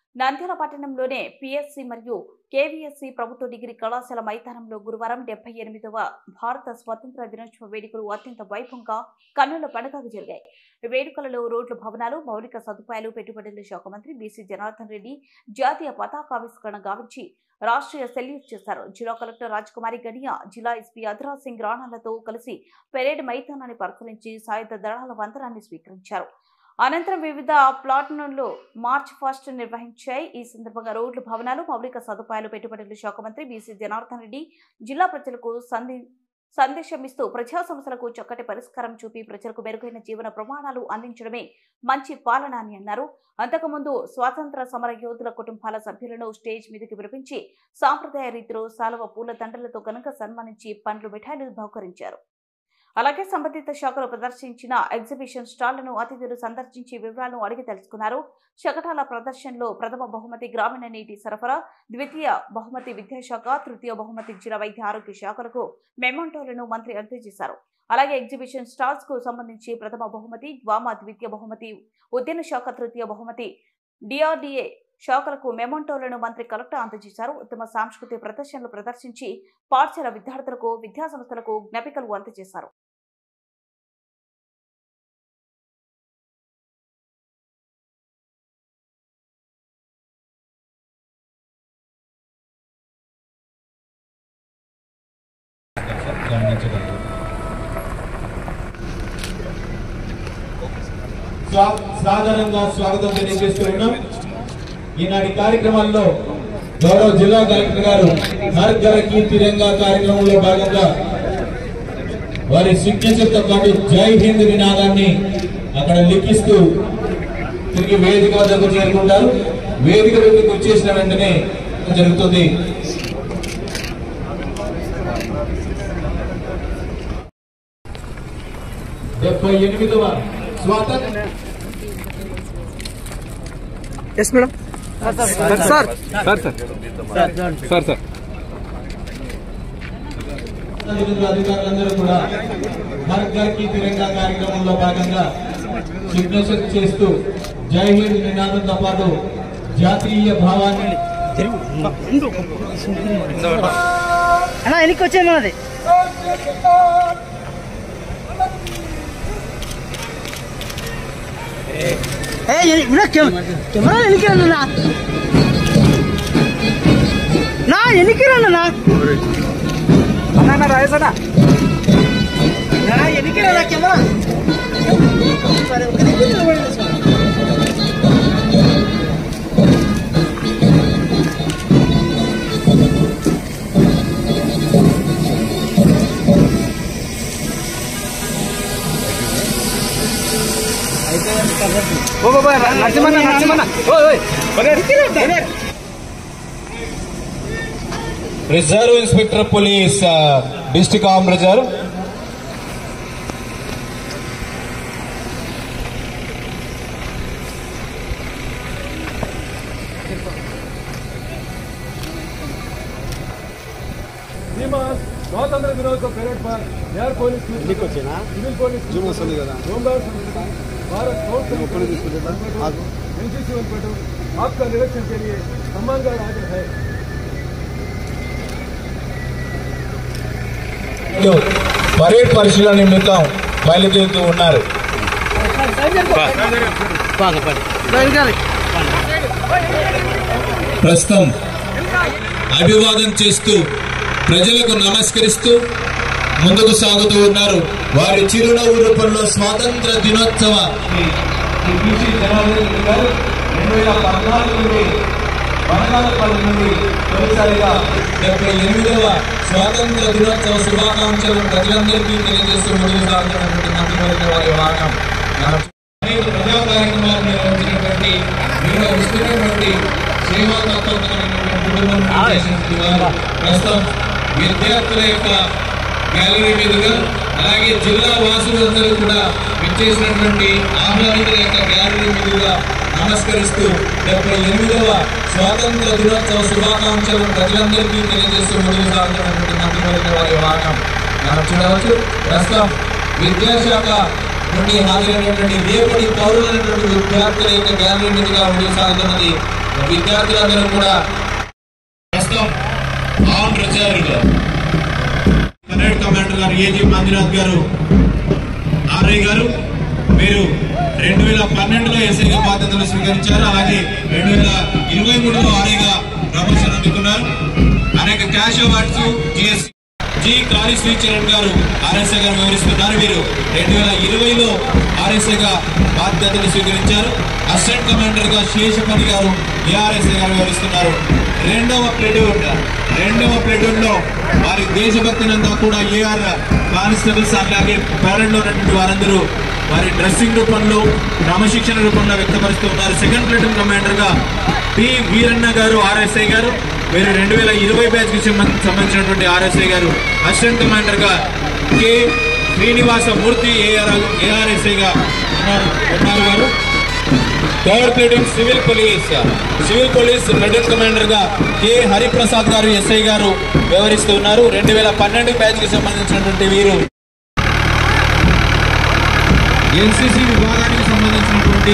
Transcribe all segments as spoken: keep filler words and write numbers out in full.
నంద్యాల పట్టణంలోనే పిఎస్సి మరియు కేవీఎస్సి ప్రభుత్వ డిగ్రీ కళాశాల మైదానంలో గురువారం డెబ్బై ఎనిమిదవ భారత స్వతంత్ర దినోత్సవ వేడుకలు అత్యంత వైభవంగా కన్నుల పండుగగా జరిగాయి. వేడుకలలో రోడ్లు, భవనాలు, మౌలిక సదుపాయాలు, పెట్టుబడుల శాఖ మంత్రి బీసీ జనార్దన్ రెడ్డి జాతీయ పతాకావిష్కరణ గావించి రాష్ట్రీయ సెల్యూట్ చేశారు. జిల్లా కలెక్టర్ రాజకుమారి గనియా, జిల్లా ఎస్పీ అధరాజ్ సింగ్ రాణాలతో కలిసి పెరేడ్ మైదానాన్ని పరిశీలించి సాయుధ దళాల వందనాన్ని స్వీకరించారు. అనంతరం వివిధ ప్లాటూన్లు మార్చ్ ఫస్ట్ నిర్వహించాయి. ఈ సందర్భంగా రోడ్లు, భవనాలు, మౌలిక సదుపాయాలు, పెట్టుబడుల శాఖ మంత్రి బీసీ జనార్దన్ రెడ్డి జిల్లా ప్రజలకు సంధి సందేశమిస్తూ ప్రజా సమస్యలకు చక్కటి పరిష్కారం చూపి ప్రజలకు మెరుగైన జీవన ప్రమాణాలు అందించడమే మంచి పాలన అని అన్నారు. అంతకుముందు స్వాతంత్ర సమర యోధుల కుటుంబాల సభ్యులను స్టేజ్ మీదకి వినిపించి సాంప్రదాయ రీతిలో సాలువ పూల దండలతో ఘనంగా సన్మానించి పండ్లు, మిఠాయిలు బహుకరించారు. అలాగే సంబంధిత శాఖలు ప్రదర్శించిన ఎగ్జిబిషన్ స్టాళ్లను అతిథులు సందర్శించి వివరాలను అడిగి తెలుసుకున్నారు. శకటాల ప్రదర్శనలో ప్రథమ బహుమతి గ్రామీణ నీటి సరఫరా, ద్వితీయ బహుమతి విద్యాశాఖ, తృతీయ బహుమతి జిల్లా వైద్య ఆరోగ్య శాఖలకు మెమోంటోలను మంత్రి అందజేశారు. అలాగే ఎగ్జిబిషన్ స్టాల్స్ కు సంబంధించి ప్రథమ బహుమతి డ్వామా, ద్వితీయ బహుమతి ఉద్యాన శాఖ, తృతీయ బహుమతి డిఆర్డీఏ శాఖలకు మెమోంటోలను మంత్రి కలెక్టర్ అందజేశారు. ఉత్తమ సాంస్కృతిక ప్రదర్శనలు ప్రదర్శించి పాఠశాల విద్యార్థులకు, విద్యాసంస్థలకు జ్ఞాపికలు అందజేశారు. సాధారణంగా స్వాగతం తెలియజేస్తున్నాం. ఈనాటి కార్యక్రమాల్లో గౌరవ జిల్లా కలెక్టర్ గారు హర్ ఘర్ కీ తిరంగా కార్యక్రమంలో భాగంగా వారి సిగ్నేచర్తో పాటు జై హింద్ నినాదాన్ని అక్కడ లిఖిస్తూ తిరిగి వేదిక వద్దకు చేరుకుంటారు. వేదిక వద్దకు వచ్చేసిన వెంటనే జరుగుతుంది. డెబ్బై ఎనిమిదవ స్వాతంత్ర yes madam sir sir sir sir sir అధికారులందరూ కూడా హర్ ఘర్ కీ తిరంగా కార్యక్రమంలో భాగంగా సిగ్నేచర్ చేస్తూ జై హింద్ నినాదంతో పాటు జాతీయ భావాన్ని అన్నా వెనక్కి వచ్చేది అది కెమెరా వెనక్కి రన్నా నా వెనక్కి రన్నా అన్న రాయేసనా వెనక్కి రన్నా కెమెరా ఓ బాబా నరసింహన్న నరసింహన్న ఓయ్ రిజర్వ్ ఇన్స్పెక్టర్ పోలీస్ డిస్ట్రిక్ట్ ఆమ్ రిజర్వ్ స్వాతంత్ర దినోత్సవ పెరేడ్ पर air police civil police home guard Bharat NCC वनपटू आपका निरीक्षण के लिए सम्मान गार्ड हाजिर है. పరేడ్ పరిశీలన నిమిత్తం బయలుదేరుతూ ఉన్నారు. ప్రస్తుతం అభివాదం చేస్తూ ప్రజలకు నమస్కరిస్తూ ముందుకు సాగుతూ ఉన్నారు. వారి చిరునవ్వు రూపంలో స్వాతంత్ర దినోత్సవ రెండు వేల పద్నాలుగు నుండి బంగాళపల్లి నుండి తొలిసారిగా డెబ్బై ఎనిమిదవ స్వాతంత్ర దినోత్సవ శుభాకాంక్షలను ప్రజలందరికీ తెలియజేస్తూ ముందుకు సాగుతున్నటువంటి మంత్రివర్గ వారి వాహనం అనేక ప్రజా కార్యక్రమాలు నిర్వహించినటువంటి వీళ్ళ విస్తృతమైనటువంటి సేవా తత్వం ప్రస్తుతం విద్యార్థుల యొక్క గ్యాలరీ మీదుగా అలాగే జిల్లా వాసులందరూ కూడా విచ్చేసినటువంటి ఆహ్లాదితుల యొక్క గ్యాలరీ మీదుగా నమస్కరిస్తూ డెబ్బై ఎనిమిదవ స్వాతంత్ర దినోత్సవ శుభాకాంక్షలను ప్రజలందరికీ తెలియజేస్తూ ముందుకు సాగుతున్నటువంటి మంత్రివర్గ వారి వాహనం మనం చూడవచ్చు. ప్రస్తుతం విద్యాశాఖ నుండి హాజరైనటువంటి రేపటి పౌరులైనటువంటి విద్యార్థుల యొక్క గ్యాలరీ మీదుగా ముందుకు సాగుతున్నది విద్యార్థులందరూ కూడా ప్రస్తుతం ఆన్ రిజర్వ్ పరేడ్ కమాండర్ గారు ఏజీ మంజునాథ్ గారు ఆర్ఐ గారు మీరు రెండు వేల పన్నెండులో ఎస్ఐగా బాధ్యతలు స్వీకరించారు. అలాగే రెండు వేల ఇరవై మూడులో ఆర్ఐగా ప్రమోషన్ అందుకున్నారు. అనేక cash awards GS G Kali Sricharan గారు ఆర్ఎస్ఐ గారు వివరిస్తున్నారు. వీరు రెండు వేల ఇరవైలో ఆర్ఎస్ఐగా బాధ్యతలు స్వీకరించారు. అసిస్టెంట్ కమాండర్ గా శేషపతి గారు ఏఆర్ఎస్ఐ గారు వివరిస్తున్నారు. రెండవ ప్లేటూన్ రెండవ ప్లేటూన్ లో వారి దేశభక్తినంతా కూడా ఏఆర్ కానిస్టేబుల్స్ అలాగే పరేడ్ లో ఉన్నటువంటి వారందరూ వారి డ్రెస్సింగ్ రూపంలో క్రమశిక్షణ రూపంలో వ్యక్తపరుస్తూ ఉన్నారు. సెకండ్ ప్లేటూన్ కమాండర్ గా పి వీరన్న గారు ఆర్ఎస్ఐ గారు వీరు రెండు వేల ఇరవై బ్యాచ్ కి సంబంధించినటువంటి ఆర్ఎస్ఐ గారు. అసిస్టెంట్ కమాండర్ గా K Srinivasa Murthy AR ARSI గా ఉన్నారు వారు. Third platoon civil police civil police platoon commander గా కె హరిప్రసాద్ గారు ఎస్ఐ గారు వ్యవహరిస్తూ ఉన్నారు. రెండు వేల పన్నెండు బ్యాచ్ కి సంబంధించినటువంటి వీరు. ఎన్సిసి విభాగానికి సంబంధించినటువంటి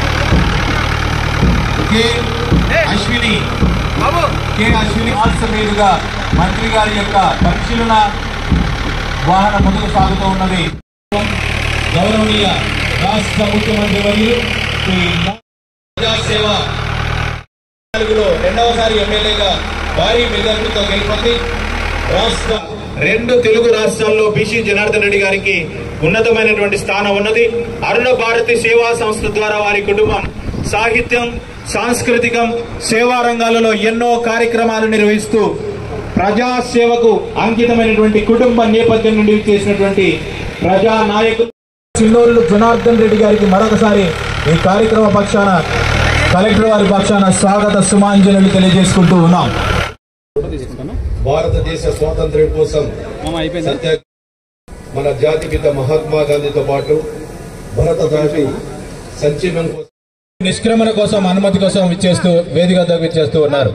కె అశ్విని కె అశ్విని మీదుగా మంత్రి గారి యొక్క పరిశీలన వాహనం ముందుకు సాగుతూ ఉన్నది. గౌరవనీయ రాష్ట్ర ముఖ్యమంత్రి వర్యులు ప్రజాసేవ నాలుగులో రెండవసారి ఎమ్మెల్యేగా భారీ మెజార్టీతో గెలుపొంది రాష్ట్ర రెండు తెలుగు రాష్ట్రాల్లో బీసీ జనార్దన్ రెడ్డి గారికి ఉన్నతమైనటువంటి స్థానం ఉన్నది. అరుణ భారతి సేవా సంస్థ ద్వారా వారి కుటుంబం సాహిత్యం సాంస్కృతికం సేవా రంగాలలో ఎన్నో కార్యక్రమాలు నిర్వహిస్తూ ప్రజాసేవకు అంకితమైనటువంటి కుటుంబ నేపథ్యం నుండి చేసినటువంటి ప్రజా నాయకులు చిన్నోళ్ళు జనార్దన్ రెడ్డి గారికి మరొకసారి ఈ కార్యక్రమ పక్షాన కలెక్టర్ వారి పక్షాన స్వాగత సుమాంజనులు తెలియజేసుకుంటూ ఉన్నాం. భారతదేశ స్వాతంత్ర్యం కోసం మన జాతిపిత మహాత్మా గాంధీతో పాటు భరత జాతి సంక్షేమం కోసం నిష్క్రమణ కోసం అనుమతి కోసం ఇచ్చేస్తూ వేదిక దగ్గర ఇచ్చేస్తూ ఉన్నారు.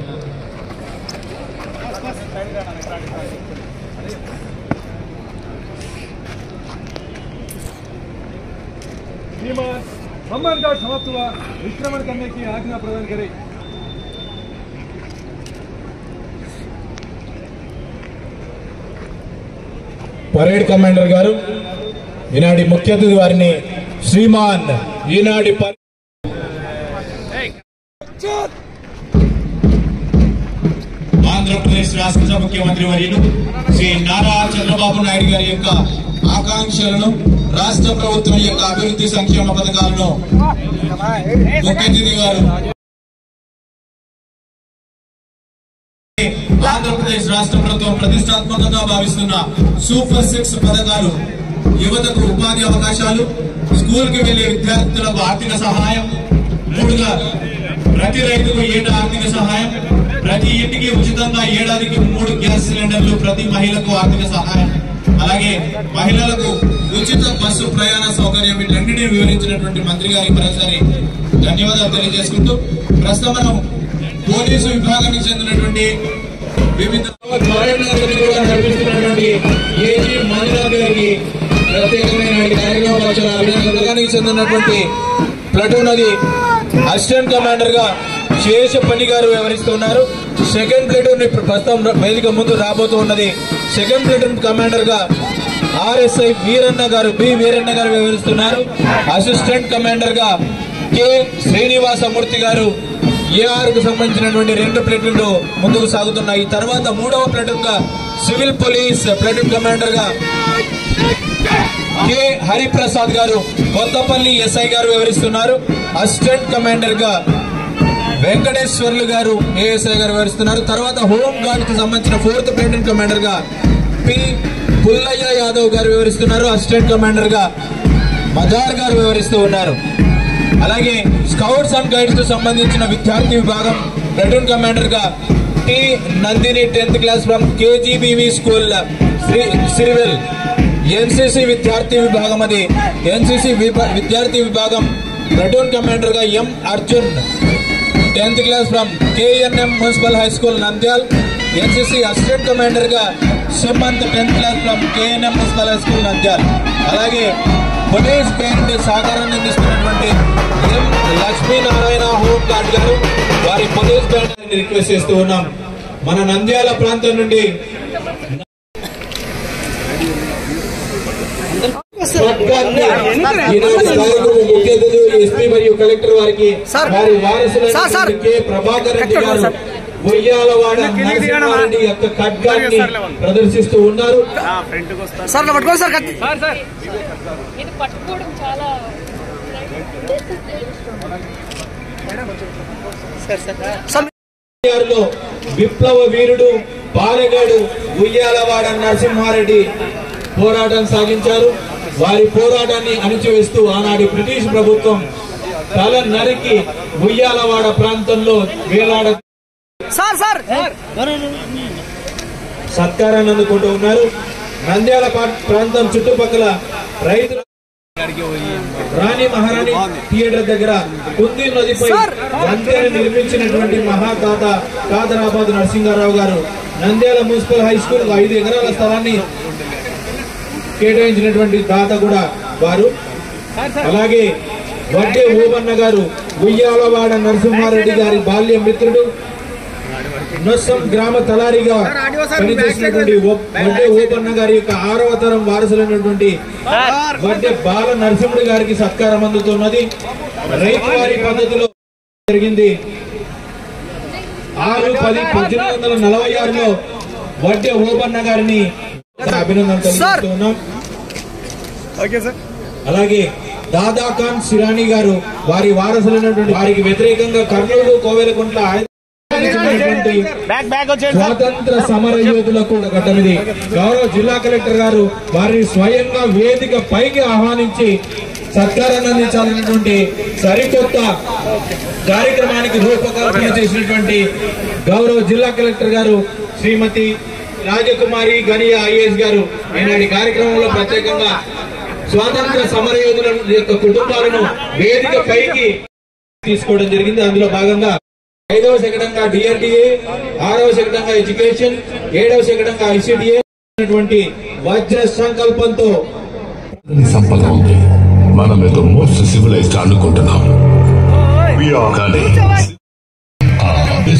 सम्मान का समाप्त हुआ. निष्क्रमण करने की आज्ञा प्रदान करें. పరేడ్ కమాండర్ గారు ఈనాటి ముఖ్య అతిథి వారిని శ్రీమాన్ ఈనాటి ఆంధ్రప్రదేశ్ రాష్ట్ర ముఖ్యమంత్రి వర్యులు శ్రీ నారా చంద్రబాబు నాయుడు గారి యొక్క ఆకాంక్షలను రాష్ట్ర ప్రభుత్వం యొక్క అభివృద్ధి సంక్షేమ పథకాలను ముఖ్య అతిథి గారు ఆంధ్రప్రదేశ్ రాష్ట్ర ప్రభుత్వం ప్రతిష్టాత్మకంగా భావిస్తున్న సూపర్ సిక్స్ పథకాలు యువతకు ఉపాధి అవకాశాలు స్కూల్ కి వెళ్లే విద్యార్థులకు ఆర్థిక సహాయం మూడుగా ప్రతి రైతుకు ఏటా ఆర్థిక సహాయం ప్రతి ఇంటికి ఉచితంగా ఏడాదికి మూడు గ్యాస్ సిలిండర్లు ప్రతి మహిళకు ఆర్థిక సహాయం అలాగే మహిళలకు ఉచిత బస్సు ప్రయాణ సౌకర్యం వీటన్నిటిని వివరించినటువంటి మంత్రి గారికి మరోసారి ధన్యవాదాలు తెలియజేసుకుంటూ ప్రస్తుతం మనం పోలీసు విభాగానికి చెందినటువంటి వివిధ నడిపిస్తున్నటువంటి ఏజీ మంజునాథ్ గారికి ప్రత్యేకమైన కార్యక్రమ విభాగానికి చెందినటువంటి ప్లటూన్ అది అసిస్టెంట్ కమాండర్ గా శేషపల్లి గారు వ్యవహరిస్తున్నారు. సెకండ్ ప్లేటూన్ ప్రస్తుతం వేదిక ముందు రాబోతూ ఉన్నది. సెకండ్ ప్లేటూన్ కమాండర్ గా ఆర్ఎస్ఐ వీరన్న గారు బి వీరన్న గారు వ్యవహరిస్తున్నారు. అసిస్టెంట్ కమాండర్ గా కె శ్రీనివాసమూర్తి గారు ఏఆర్ కు సంబంధించినటువంటి రెండు ప్లేటూన్లు ముందుకు సాగుతున్నాయి. తర్వాత మూడవ ప్లేటూన్ గా సివిల్ పోలీస్ ప్లేటూన్ కమాండర్ గా కె హరిప్రసాద్ గారు కొత్తపల్లి ఎస్ఐ గారు వ్యవహరిస్తున్నారు. అసిస్టెంట్ కమాండర్ గా వెంకటేశ్వర్లు గారు ఏఎస్ఐ గారు వ్యవహరిస్తున్నారు. తర్వాత హోం గార్డ్ కు సంబంధించిన ఫోర్త్ ప్లేటూన్ కమాండర్ గా పి పుల్లయ్య యాదవ్ గారు వ్యవహరిస్తున్నారు. అసిస్టెంట్ కమాండర్ గా మజార్ గారు వ్యవహరిస్తూ ఉన్నారు. అలాగే స్కౌట్స్ అండ్ గైడ్స్ కు సంబంధించిన విద్యార్థి విభాగం ప్లేటూన్ కమాండర్ గా T Nandini tenth class from KGBV school Sirivel. NCC విద్యార్థి విభాగం అది ఎన్సీసీ విద్యార్థి విభాగం ప్లేటూన్ కమాండర్ గా M Arjun tenth class from KNM municipal high school Nandyal. NCC assistant commander గా Sumanth tenth class from KNM municipal high school Nandyal. అలాగే పోలీస్ బ్యాండ్ సహకారాన్ని అందిస్తున్నటువంటి ఎం లక్ష్మీనారాయణ హోం గార్డ్ గారు వారి అలాగే మనోజ్ బ్యానర్ని రిక్వెస్ట్ చేస్తూ ఉన్నాం. మన నంద్యాల ప్రాంతం నుండి ముఖ్య అతిథులు ఎస్పీ మరియు కలెక్టర్ వారికి వారి వారసులైన కె ప్రభాకర్ రెడ్డి గారు ఉయ్యాలవాడ నరసింహారెడ్డి యొక్క ఖడ్గాన్ని ప్రదర్శిస్తూ ఉన్నారు. విప్లవ వీరుడు బాలగాడు ఉయ్యాలవాడ నరసింహారెడ్డి పోరాటం సాగించారు. వారి పోరాటాన్ని అణిచివేస్తూ ఆనాటి బ్రిటిష్ ప్రభుత్వం తల నరికి ఉయ్యాలవాడ ప్రాంతంలో వేలాడ సత్కారాన్ని అందుకుంటూ ఉన్నారు. నంద్యాల ప్రాంతం చుట్టుపక్కల రైతులు రాణి మహారాణి థియేటర్ దగ్గర కుందీ నదిపై వంతెన నిర్మించినటువంటి మహాదాత కాదరాబాద్ నరసింహారావు గారు నంద్యాల మున్సిపల్ హై స్కూల్ ఐదు ఎకరాల స్థలాన్ని కేటాయించినటువంటి దాత కూడా వారు. అలాగే వడ్డే ఓబన్న గారు ఉయ్యాలవాడ నరసింహారెడ్డి గారి బాల్య మిత్రుడు, నొస్సం గ్రామ తలారిగా పనిచేసినటువంటి వడ్డే ఓబన్న గారి యొక్క ఆరవ తరం వారసులైనటువంటి వడ్డే బాల నరసింహుడి గారికి సత్కారం అందుతున్నది. రైతు వారి పద్ధతిలో జరిగింది. ఆరు పది పద్దెనిమిది వందల నలభై ఆరులో వడ్డే ఓబన్న గారిని అభినందనలు తెలియజేస్తున్నాం. అలాగే దాదా ఖాన్ సిరానీ గారు వారి వారసులైనటువంటి వారికి వ్యతిరేకంగా కర్నూలు కోవెలకుంట్ల స్వాతంత్ర సమర యోధులకు ఘట్టమిది. గౌరవ జిల్లా కలెక్టర్ గారు వారిని స్వయంగా వేదిక పైకి ఆహ్వానించి సత్కారాన్ని అందించాలన్నటువంటి సరికొత్త కార్యక్రమానికి రూపకల్పన చేసినటువంటి గౌరవ జిల్లా కలెక్టర్ గారు శ్రీమతి రాజకుమారి గనియా ఐఏఎస్ గారు ఈనాటి కార్యక్రమంలో ప్రత్యేకంగా స్వాతంత్ర సమరయోధుల యొక్క కుటుంబాలను వేదిక పైకి తీసుకోవడం జరిగింది. అందులో భాగంగా ఐదవ శకటంగా డిఆర్డిఏ, ఆరవ శకటంగా ఎడ్యుకేషన్, ఏడవ శకటంగా ఐసిడిఏ వజ్ర సంకల్పంతో సంపద ఉంది. మనం ఏదో మోస్ట్ సివిలైజ్డ్ అనుకుంటున్నాం. కానీ ఆ దేశ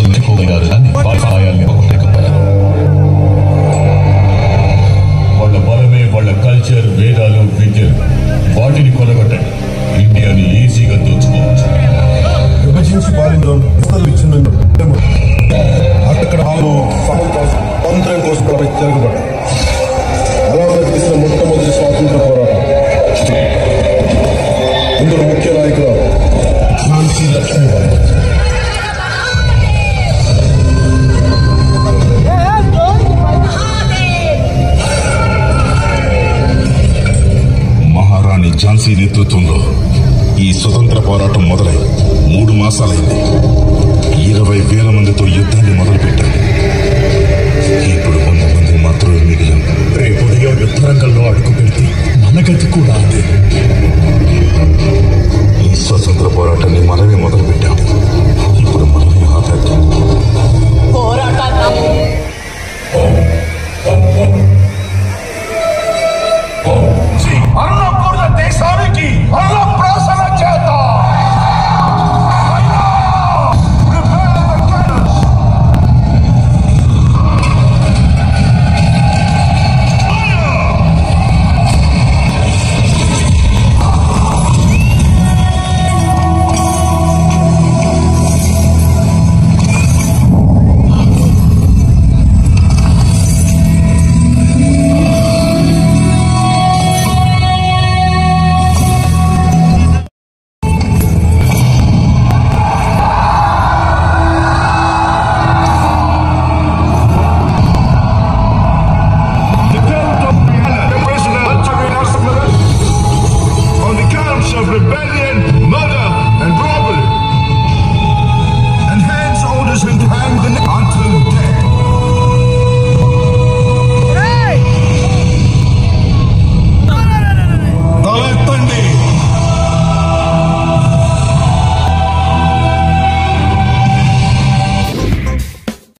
వాళ్ళ బలమే వాళ్ళ కల్చర్, వేదాలు, విద్యలు వాటిని కొనగొట్టండి. ఇండియాని ఈజీగా దోచుకోవచ్చు. విభజించి పాలించడం అక్కడ స్వాతంత్ర్యం కోసం తిరగబడ్డారు. అలా చేసిన మొట్టమొదటి స్వాతంత్ర పోరాటం. ఇందులో ముఖ్య నాయకులు ఝాన్సీ లక్ష్మీబాయి. మహారాణి ఝాన్సీ నేతృత్వంలో ఈ స్వతంత్ర పోరాటం మొదలై మూడు మాసాలైంది. ఇరవై వేల మందితో యుద్ధాన్ని మొదలుపెట్టారు. ఇప్పుడు వంద మంది మాత్రమే మిగిలాం. రేపు యుద్ధ రంగంలో అడుగు పెడితే మన గతి కూడా అదే.